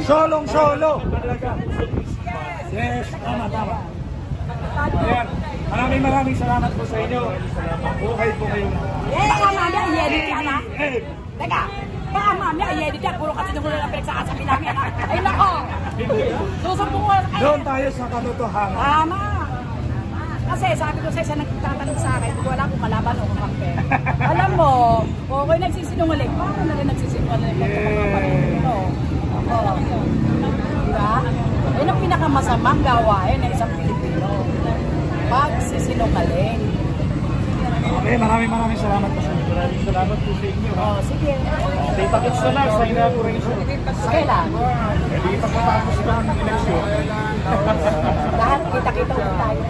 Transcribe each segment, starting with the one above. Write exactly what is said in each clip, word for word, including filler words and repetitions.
Solong solo. Yes, tama, tama. Ayan. Maraming maraming salamat po sa inyo. Buhay po kayo. Eh, baka mamaya i-edit yan ha? Teka, baka mamaya i-edit yan. Puro kasi nung lang pinagsasabi namin ha? Ay nako! Susumpong ko. Doon tayo sa katotohanan. Tama! Kasi sabi ko sa isa nagtatanong sa akin, wala akong malaban o kampe. Alam mo, kung ako'y nagsisinungaling, paano na rin nagsisinungaling? Ito. Oo. Diba? Yun ang pinakamasamang gawain ng isang Pilipino. Pagsisinungaling. Okay, maraming maraming salamat po sa inyo. Maraming salamat po sa inyo. Oo, sige. May pakits na lang sa inauguration. Kailan? Eh, di pagkatapos pa ng eleksyon. Lahat kita-kita ulit tayo.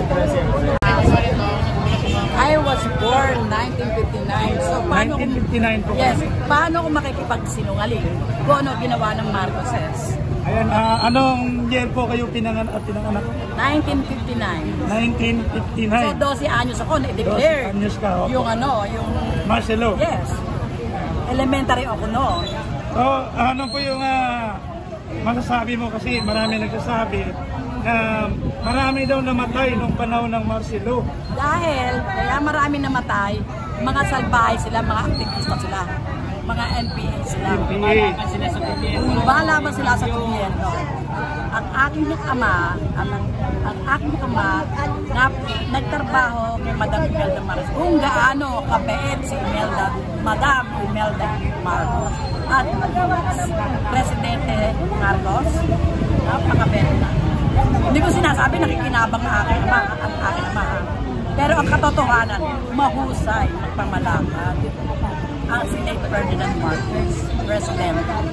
I was born nineteen fifty-nine. So, paano nineteen fifty-nine po. Yes. Paano kung makikipagsinungaling? Kung ano ginawa ng Marcoses? Ayan, uh, anong year po kayo pinangan at pinanganak? nineteen fifty-nine. nineteen fifty-nine. So, twelve anyos ako na-declare. twelve anyos ka, okay. Yung ano, yung... Marcelo. Yes. Elementary ako no. So, ano po yung uh, masasabi mo kasi marami nagsasabi na marami daw namatay nung panahon ng Marcelo. Dahil, kaya marami namatay, mga salbahay sila, mga aktivista sila. Mga N P A sila. N P A. Balaban sila sa gobyerno. Ang aking ama, ang, ang aking ama, na, nagtrabaho kay Madam Imelda Marcos. Kung gaano kabait si Imelda, Madam Imelda Marcos. At Presidente Marcos, napakabait na. Hindi ko sinasabi nakikinabang ang aking ama at aking ama. Pero ang katotohanan, mahusay magpamalakad ang si Late Ferdinand Marcos, President.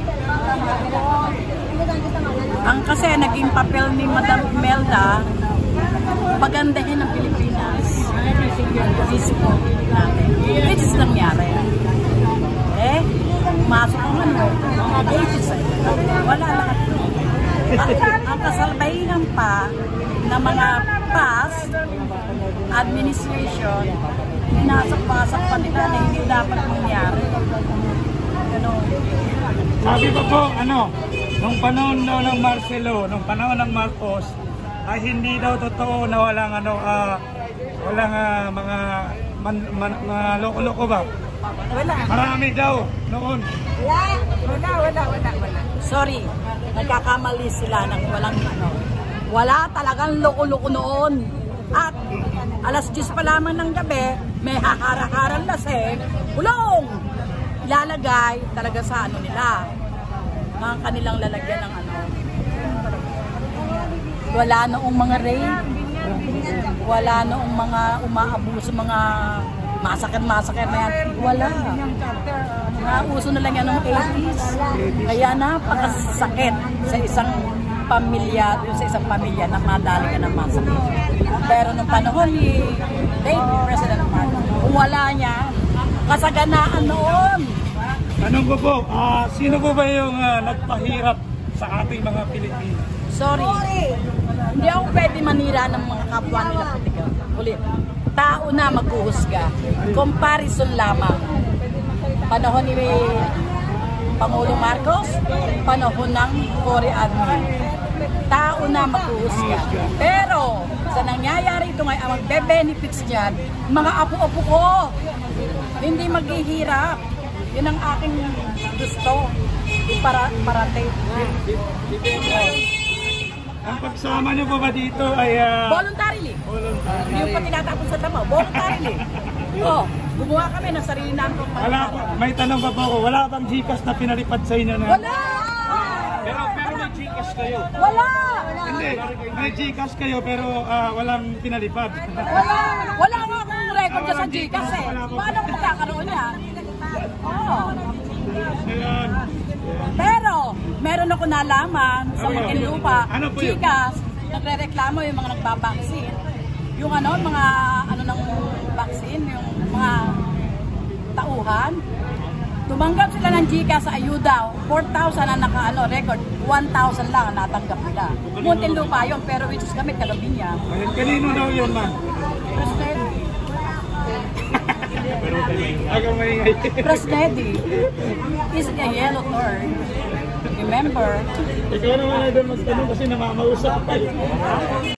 Ang kasi naging papel ni Madam Imelda, pagandahin ang Pilipinas. Ang posisyon natin. Which is nangyari. Eh, masok ang ano, mga ages ay, wala lahat. Ang kasalbahinan pa ng mga past administration, pinasak-pasak pa nila na hindi dapat mangyari. Ganun. Sabi ko po, ano, nung panahon daw ng Marcelo, nung panahon ng Marcos, ay hindi daw totoo na walang ano, uh, walang uh, mga man, man, mga loko-loko ba? Wala. Marami daw noon. Wala, wala, wala, wala, wala. Sorry, nagkakamali sila ng walang ano. Wala talagang loko-loko noon. At alas diyes pa lamang ng gabi, may haharang-harang lasing, ulong! Ilalagay talaga sa ano nila, mga kanilang lalagyan ng ano. Wala noong mga rape, wala noong mga umaabuso, mga masakit-masakit na yan. Wala. Nauso na lang yan noong eighties. Kaya napakasakit sa isang pamilya, sa isang pamilya na madali ka ng masakit. Pero nung panahon ni late President Marcos, wala niya kasaganaan noon. Tanong ko po, uh, sino po ba yung uh, nagpahirap sa ating mga Pilipino? Sorry. Hindi ako pwede manira ng mga kapwa nila politika. Ulit. Tao na maghuhusga. Comparison lamang. Panahon ni Pangulo Marcos, panahon ng Cory admin. Tao na maghuhusga. Pero sa nangyayari ito ngayon, ang magbe-benefits dyan, mga apo-apo ko, hindi maghihirap. Yun ang aking gusto para parating. Ang pagsama niyo po ba dito ay... Uh, voluntarily. Voluntarily. Hindi pa tinatapos sa tama. Voluntarily. Oo. Gumawa kami ng sarili namin. Wala po. May tanong pa po ako. Wala bang Gcash na pinalipad sa inyo na? Wala! Pero, pero may Gcash kayo. Wala! Hindi. May Gcash kayo pero uh, walang pinalipad. Wala! Wala nga akong record dyan sa Gcash eh. Paano kung magkakaroon niya? Oo. Ayan. Pero, meron ako nalaman sa Muntinlupa, ano po yun? Gcash, nagre-reklamo yung mga nagbabaksin. Yung ano, mga ano ng vaccine, yung mga tauhan. Tumanggap sila ng Gcash sa ayuda. four thousand ang naka-ano, record. one thousand lang ang natanggap nila. Muntinlupa yun, pero which is kami, Tagabinya. Ayun, kanino daw yun, man? President. Agaw maingay. President. Is it a yellow turd? member. Ikaw naman na doon magtanong kasi namamausap pa.